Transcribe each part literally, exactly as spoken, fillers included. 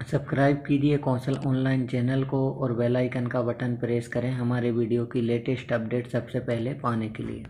Subscribe कीजिए कौशल online channel को और बेल आइकन का बटन प्रेस करें हमारे वीडियो की लेटेस्ट अपडेट सबसे पहले पाने के लिए।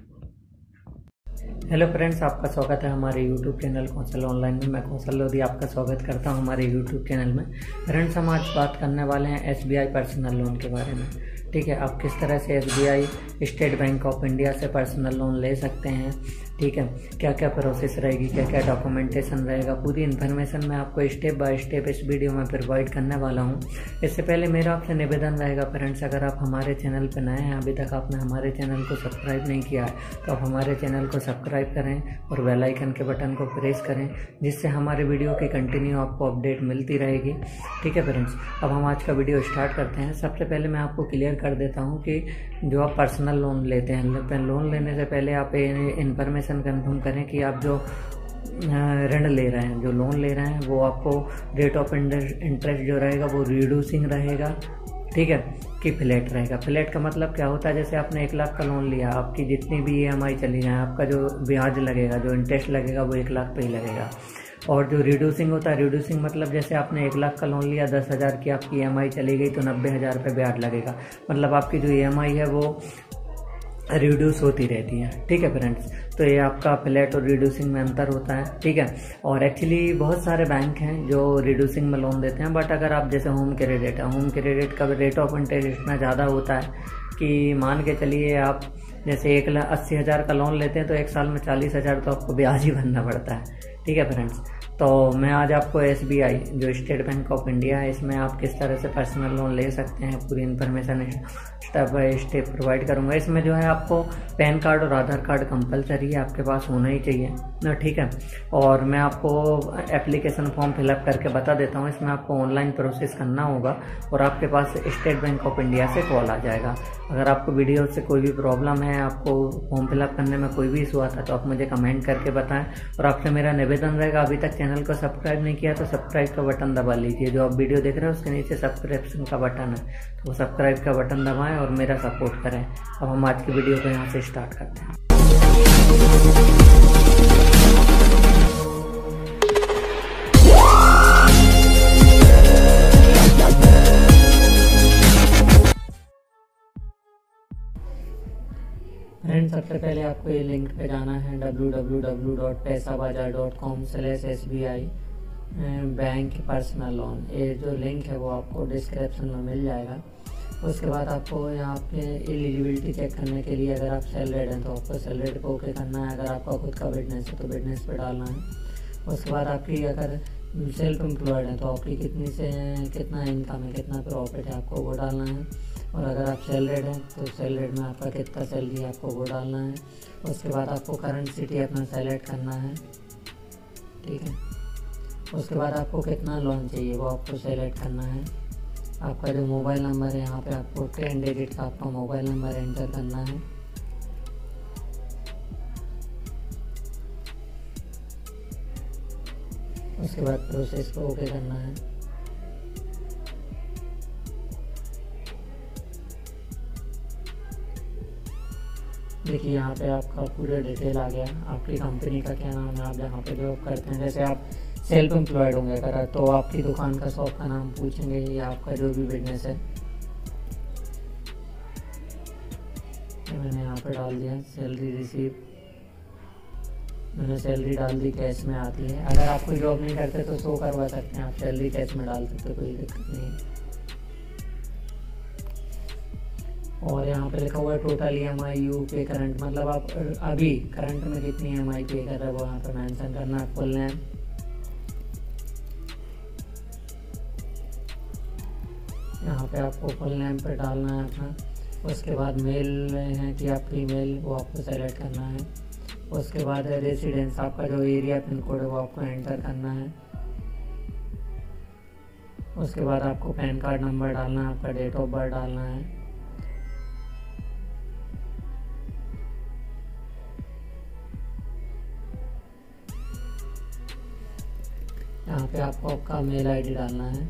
हेलो फ्रेंड्स, आपका स्वागत है हमारे यूट्यूब चैनल कौशल ऑनलाइन में। मैं कौशल लोधी आपका स्वागत करता हूं हमारे यूट्यूब चैनल में। फ्रेंड्स, हम आज बात करने वाले हैं S B I personal loan के बारे में। ठीक है, आप किस तरह से S B I State Bank of India से पर्सनल लोन ले सकते हैं। ठीक है, क्या क्या प्रोसेस रहेगी, क्या क्या डॉक्यूमेंटेशन रहेगा, पूरी इन्फॉर्मेशन मैं आपको स्टेप बाय स्टेप इस वीडियो में प्रोवाइड करने वाला हूं। इससे पहले मेरा आपसे निवेदन रहेगा फ्रेंड्स, अगर आप हमारे चैनल पर नए हैं, अभी तक आपने हमारे चैनल को सब्सक्राइब नहीं किया है, तो आप हमारे चैनल को सब्सक्राइब करें और बेल आइकन के बटन को प्रेस करें, जिससे हमारे वीडियो की कंटिन्यू आपको अपडेट मिलती रहेगी। ठीक है फ्रेंड्स, अब हम आज का वीडियो स्टार्ट करते हैं। सबसे पहले मैं आपको क्लियर कर देता हूं कि जो आप पर्सनल लोन लेते हैं, लोन लेने से पहले आप इन्फॉर्मेशन कंफर्म करें कि आप जो ऋण ले रहे हैं, जो लोन ले रहे हैं, वो आपको रेट ऑफ इंटरेस्ट जो रहेगा वो रिड्यूसिंग रहेगा। ठीक है, कि फ्लैट रहेगा। फ्लैट का मतलब क्या होता है, जैसे आपने एक लाख का लोन लिया, आपकी जितनी भी ई एम आई चली जाए, आपका जो ब्याज लगेगा, जो इंटरेस्ट लगेगा, वो एक लाख पे ही लगेगा। और जो रिड्यूसिंग होता है, रिड्यूसिंग मतलब जैसे आपने एक लाख का लोन लिया, दस हज़ार की आपकी ई एम आई चली गई, तो नब्बे हज़ार रुपये ब्याज लगेगा। मतलब आपकी जो ई एम आई है वो रिड्यूस होती रहती है। ठीक है फ्रेंड्स, तो ये आपका फ्लैट और रिड्यूसिंग में अंतर होता है। ठीक है, और एक्चुअली बहुत सारे बैंक हैं जो रिड्यूसिंग में लोन देते हैं, बट अगर आप जैसे होम क्रेडिट है, होम क्रेडिट का रेट ऑफ इंटरेस्ट इतना ज़्यादा होता है कि मान के चलिए आप जैसे एक लाख अस्सी हज़ार का लोन लेते हैं, तो एक साल में चालीस हज़ार तो आपको ब्याज ही भरना पड़ता है। ठीक है फ्रेंड्स, तो मैं आज आपको एस बी आई जो स्टेट बैंक ऑफ इंडिया है, इसमें आप किस तरह से पर्सनल लोन ले सकते हैं, पूरी information step by step provide करूंगा। इसमें जो है आपको पैन कार्ड और आधार कार्ड कंपलसरी है, आपके पास होना ही चाहिए ना। ठीक है, और मैं आपको एप्लीकेशन फॉर्म फिलअप करके बता देता हूँ। इसमें आपको ऑनलाइन प्रोसेस करना होगा और आपके पास स्टेट बैंक ऑफ इंडिया से कॉल आ जाएगा। अगर आपको वीडियो से कोई भी प्रॉब्लम है, आपको फॉर्म फिलअप करने में कोई भी इशू आता है, तो आप मुझे कमेंट करके बताएं। और आपसे मेरा निवेदन रहेगा, अभी तक चैनल को सब्सक्राइब नहीं किया तो सब्सक्राइब का बटन दबा लीजिए। जो आप वीडियो देख रहे हैं उसके नीचे सब्सक्रिप्शन का बटन है, तो वो सब्सक्राइब का बटन दबाएं और मेरा सपोर्ट करें। अब हम आज की वीडियो को यहाँ से स्टार्ट करते हैं। फ्रेंड्स, सबसे पहले आपको ये लिंक पे जाना है W W W dot Paisabazaar dot com slash S B I bank personal loan. ये जो लिंक है वो आपको डिस्क्रिप्शन में मिल जाएगा। उसके बाद आपको यहाँ पे एलिजिबिलिटी चेक करने के लिए, अगर आप सैलरीड हैं तो आपको सैलरीड को ओके करना है। अगर आपका खुद का बिजनेस है तो बिजनेस पे डालना है। उसके बाद आपकी अगर सेल्फ एम्प्लॉयड है तो आपकी कितनी से कितना इनकम है, कितना प्रॉफिट है, आपको वो डालना है। और अगर आप सैलरीड हैं तो सैलरीड में आपका कितना सैलरी है, आपको वो डालना है। उसके बाद आपको करंट सिटी अपना सेलेक्ट करना है। ठीक है, उसके बाद आपको कितना लोन चाहिए वो आपको सेलेक्ट करना है। आपका जो मोबाइल नंबर है, यहाँ पे आपको टेन डिजिट का आपका मोबाइल नंबर एंटर करना है। उसके बाद प्रोसेस को ओके करना है। देखिए, यहाँ पे आपका पूरा डिटेल आ गया, आपकी कंपनी का क्या नाम है, आप जहाँ पे जॉब करते हैं। जैसे आप सेल्फ एम्प्लॉयड होंगे अगर, तो आपकी दुकान का शॉप का नाम पूछेंगे या आपका जो भी बिजनेस है। मैंने यहाँ पे डाल दिया सैलरी रिसीव, मैंने सैलरी डाल दी, कैश में आती है। अगर आप कोई जॉब नहीं करते तो शो करवा सकते हैं, आप सैलरी कैश में डाल सकते, कोई दिक्कत नहीं है। और यहाँ पे लिखा हुआ है टोटल ई एम आई यू पे करंट, मतलब आप अभी करंट में कितनी ई एम आई पे कर रहे हो वो यहाँ पे मेंशन करना है। फुल नेम, यहाँ पे आपको फुल नेम पे डालना है अपना। उसके बाद मेल है कि आप फीमेल, वो आपको सेलेक्ट करना है। उसके बाद रेसिडेंस, आपका जो एरिया पिन कोड है वो आपको एंटर करना है। उसके बाद आपको पैन कार्ड नंबर डालना है, आपका डेट ऑफ बर्थ डालना है। यहाँ पे आपको आपका मेल आईडी डालना है।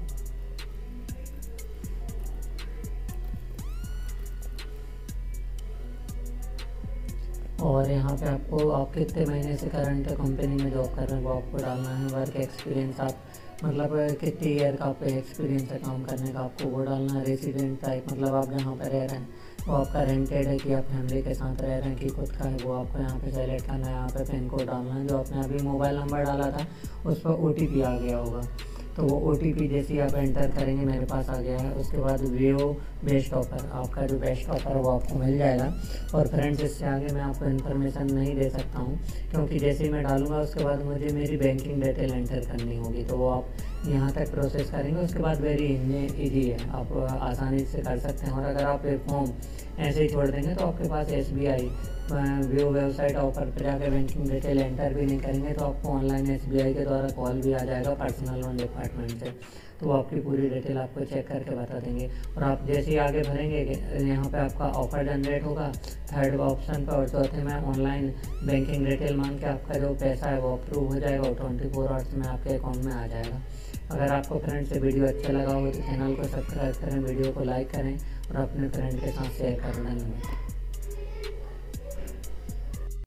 और यहाँ पे आपको आप कितने महीने से करंट कंपनी में जॉब कर रहे हैं वो आपको डालना है। वर्क एक्सपीरियंस आप मतलब कितनी ईयर का आपका एक्सपीरियंस है काम करने का, आपको वो डालना है। रेसिडेंट टाइप मतलब आप जहाँ पर रह रहे हैं वो आपका रेंटेड है कि आप फैमिली के साथ रह रहे हैं कि खुद का है, वो आपको यहाँ पे सेलेक्ट करना है। यहाँ पे पिन कोड डालना है, जो आपने अभी मोबाइल नंबर डाला था उस पर ओ टी पी आ गया होगा, तो वो ओ टी पी जैसे ही आप एंटर करेंगे मेरे पास आ गया है। उसके बाद व्यू बेस्ट ऑफर, आपका जो बेस्ट ऑफर है वो आपको मिल जाएगा। और फ्रेंड्स इससे आगे मैं आपको इन्फॉर्मेशन नहीं दे सकता हूँ, क्योंकि जैसे ही मैं डालूंगा उसके बाद मुझे मेरी बैंकिंग डिटेल एंटर करनी होगी, तो वो आप यहाँ तक प्रोसेस करेंगे। उसके बाद वेरी ईजी है, आप आसानी से कर सकते हैं। और अगर आप एक फॉर्म ऐसे ही छोड़ देंगे तो आपके पास S B I view website offer पर जाकर बैंकिंग डिटेल एंटर भी नहीं करेंगे तो आपको ऑनलाइन एस बी आई के द्वारा कॉल भी आ जाएगा पर्सनल लोन डिपार्टमेंट से, तो वो आपकी पूरी डिटेल आपको चेक करके बता देंगे। और आप जैसे ही आगे भरेंगे यहाँ पे आपका ऑफर जनरेट होगा थर्ड ऑप्शन पर, और चौथे में ऑनलाइन बैंकिंग डिटेल मांग के आपका जो पैसा है वो अप्रूव हो जाएगा और ट्वेंटी फोर आवर्स में आपके अकाउंट में आ जाएगा। अगर आपको फ्रेंड से वीडियो अच्छा लगा हो तो चैनल को सब्सक्राइब करें, वीडियो को लाइक करें और अपने फ्रेंड के साथ शेयर कर दें।